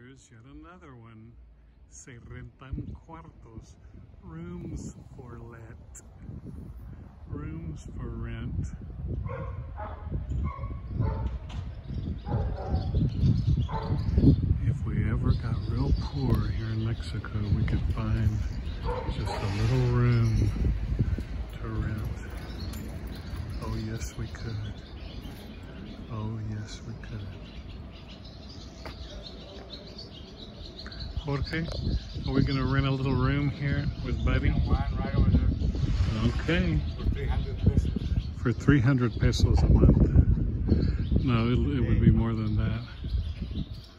Here's yet another one. Se rentan cuartos. Rooms for let. Rooms for rent. If we ever got real poor here in Mexico, we could find just a little room to rent. Oh yes, we could. Oh yes, we could. Jorge, are we gonna rent a little room here with Buddy? One right over there. Okay. For 300 pesos. For 300 pesos a month. No, it would be more than that.